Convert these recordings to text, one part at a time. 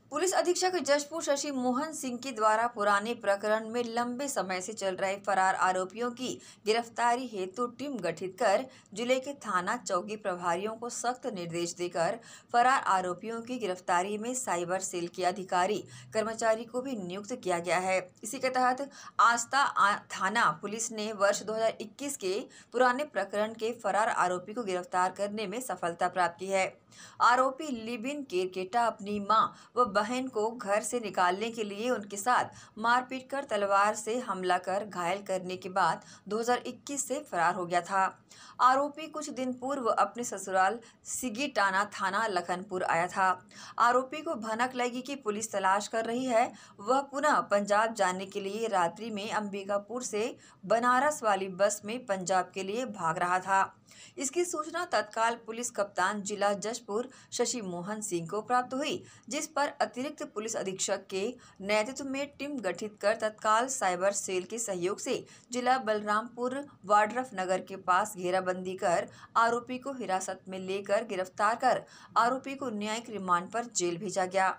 Police अधीक्षक जशपुर शशि मोहन सिंह के द्वारा पुराने प्रकरण में लंबे समय से चल रहे फरार आरोपियों की गिरफ्तारी हेतु टीम गठित कर जिले के थाना चौकी प्रभारियों को सख्त निर्देश देकर फरार आरोपियों की गिरफ्तारी में साइबर सेल के अधिकारी कर्मचारी को भी नियुक्त किया गया है। इसी के तहत आस्था थाना पुलिस ने वर्ष 2021 के पुराने प्रकरण के फरार आरोपी को गिरफ्तार करने में सफलता प्राप्त की है। आरोपी लिबिन केरकेटा अपनी मां व बहन को घर से निकालने के लिए उनके साथ मारपीट कर तलवार से हमला कर घायल करने के बाद 2021 से फरार हो गया था। आरोपी कुछ दिन पूर्व अपने ससुराल सिगिटाना थाना लखनपुर आया था। आरोपी को भनक लगी कि पुलिस तलाश कर रही है। वह पुनः पंजाब जाने के लिए रात्रि में अंबिकापुर से बनारस वाली बस में पंजाब के लिए भाग रहा था। इसकी सूचना तत्काल पुलिस कप्तान जिला जशपुर शशि मोहन सिंह को प्राप्त हुई, जिस पर अतिरिक्त पुलिस अधीक्षक के नेतृत्व में टीम गठित कर तत्काल साइबर सेल के सहयोग से जिला बलरामपुर वाड्रफ नगर के पास घेराबंदी कर आरोपी को हिरासत में लेकर गिरफ्तार कर आरोपी को न्यायिक रिमांड पर जेल भेजा गया।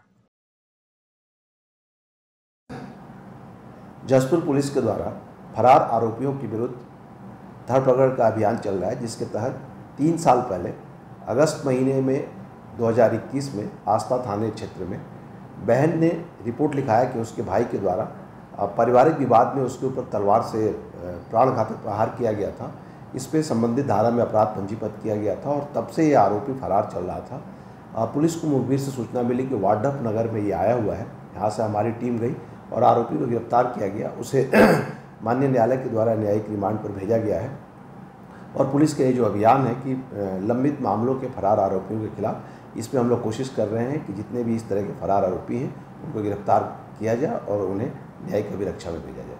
जशपुर पुलिस के द्वारा फरार आरोपियों के विरुद्ध धरपकड़ का अभियान चल रहा है, जिसके तहत 3 साल पहले अगस्त महीने में 2021 में आस्था थाने क्षेत्र में बहन ने रिपोर्ट लिखाया कि उसके भाई के द्वारा पारिवारिक विवाद में उसके ऊपर तलवार से प्राणघातक प्रहार किया गया था। इस पे संबंधित धारा में अपराध पंजीबद्ध किया गया था और तब से ये आरोपी फरार चल रहा था। पुलिस को मुखबिर से सूचना मिली कि वाड्रफ नगर में ये आया हुआ है। यहाँ से हमारी टीम गई और आरोपी को गिरफ्तार किया गया। उसे माननीय न्यायालय के द्वारा न्यायिक रिमांड पर भेजा गया है और पुलिस का ये जो अभियान है कि लंबित मामलों के फरार आरोपियों के खिलाफ, इसमें हम लोग कोशिश कर रहे हैं कि जितने भी इस तरह के फरार आरोपी हैं उनको गिरफ्तार किया जाए और उन्हें न्यायिक अभिरक्षा में भेजा जाए।